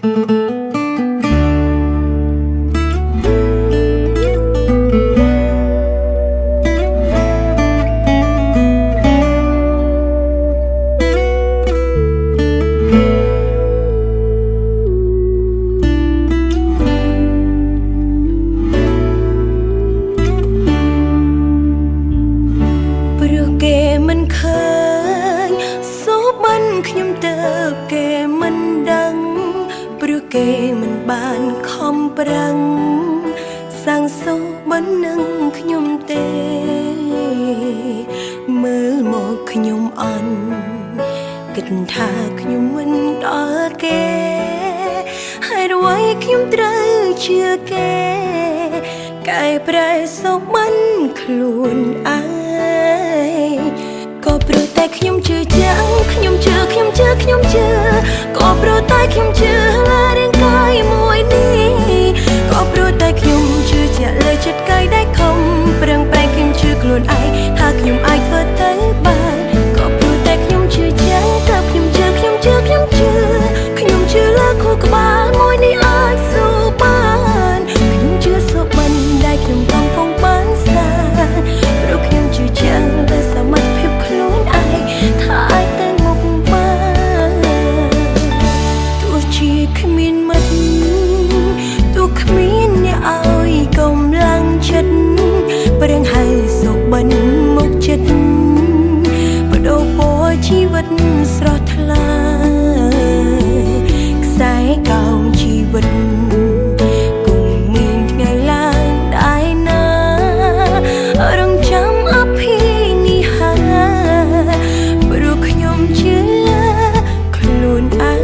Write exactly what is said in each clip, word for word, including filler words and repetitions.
គេមិនបានខំប្រឹងសាងសង់មិននឹងខ្ញុំទេមើលមកខ្ញុំអន់គិតថាខ្ញុំមិនដល់គេហើយអ្វីខ្ញុំត្រូវជឿគេកែប្រែសុខមិនខ្លួនឯងក៏ព្រោះតែខ្ញុំជឿចាំងខ្ញុំជឿខ្ញុំជឿខ្ញុំជឿក៏ព្រោះតែខ្ញុំជឿលើរាងកាយមួយនេះក៏ព្រោះតែខ្ញុំជឿជាក់លើចិត្តកាយដែលខំប្រឹងប្រែងខ្ញុំជឿខ្លួនឯងថាខ្ញុំអាចធ្វើទៅបានក៏ព្រោះតែខ្ញុំជឿចាំងតែខ្ញុំជឿខ្ញុំជឿខ្ញុំជឿខ្ញុំជឿលើខួរក្បាលមួយនេះអាចស៊ូបានខ្ញុំជឿសុបិនដែលខ្ញុំកំពុងបានសាព្រោះខ្ញុំជឿចាំងលើសមត្ថភាពខ្លួនឯងថាអាចទៅមុខបានទោះជាគ្មានមិត្តទោះគ្មានអ្នកឲ្យកម្លាំងចិត្តប្រឹងហើយសុបិនមកចិត្តបដូរពណ៌ជីវិតស្រស់ថ្លាខ្សែកោងជីវិតគង់មានថ្ងៃឡើងដែរណារងចាំអភិនិហាព្រោះខ្ញុំជឿលើខ្លួនឯង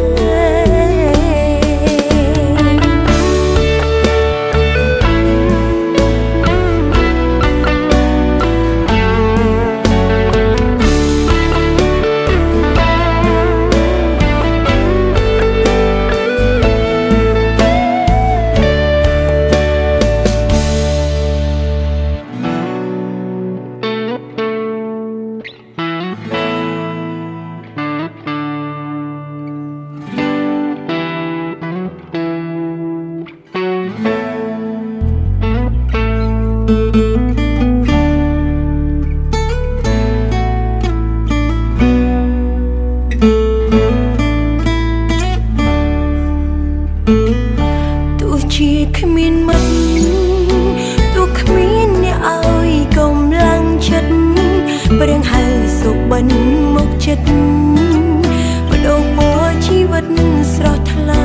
ទោះជាគ្មានមិត្តទោះគ្មានអ្នកឲ្យកម្លាំងចិត្តប្រឹងហើយសុបិនមកចិត្តបដូរពណ៌ជីវិតស្រស់ថ្លា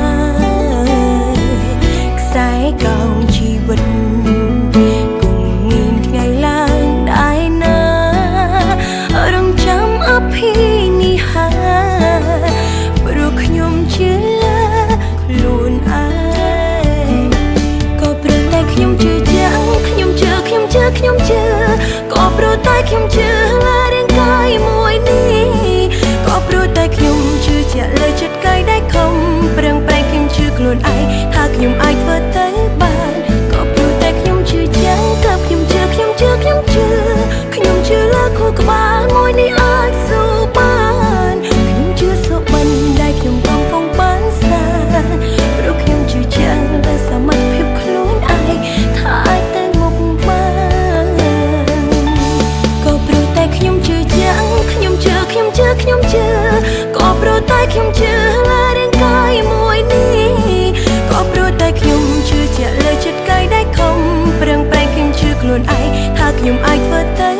ខ្សែកោងជីវិតគង់មានថ្ងៃឡើងដែរណារងចាំអភិនិហាព្រោះខ្ញុំជឿលើខ្លួនឯងក៏ព្រោះតែខ្ញុំជឿចាំងខ្ញុំជឿខ្ញុំជឿខ្ញុំជឿក៏ព្រោះតែខ្ញុំជឿលើរាងកាយមួយនេះក៏ព្រោះតែខ្ញុំជឿជាក់លើចិត្តកាយដែលខំប្រឹងប្រែងខ្ញុំជឿខ្លួនឯងថាខ្ញុំអាចធ្វើទៅបានក៏ព្រោះតែខ្ញុំជឿចាំងក៏ខ្ញុំជឿខ្ញុំជឿខ្ញុំជឿខ្ញុំជឿលើខួរក្បាលមួយនេះអាចស៊ូបានខ្ញុំជឿសុបិនដែលខ្ញុំកំពុងបានសាព្រោះខ្ញុំជឿចាំងលើសមត្ថភាពខ្លួនឯងថាអាចទៅមុខបានក៏ព្រោះតែខ្ញុំជឿចាំងខ្ញុំជឿខ្ញុំជឿខ្ញុំជឿក៏ព្រោះតែខ្ញុំជឿលើរាងកាយមួយនេះក៏ព្រោះតែខ្ញុំជឿជាក់លើចិត្តកាយដែលខំប្រឹងប្រែងខ្ញុំជឿខ្លួនឯងថាខ្ញុំអាចធ្វើទៅ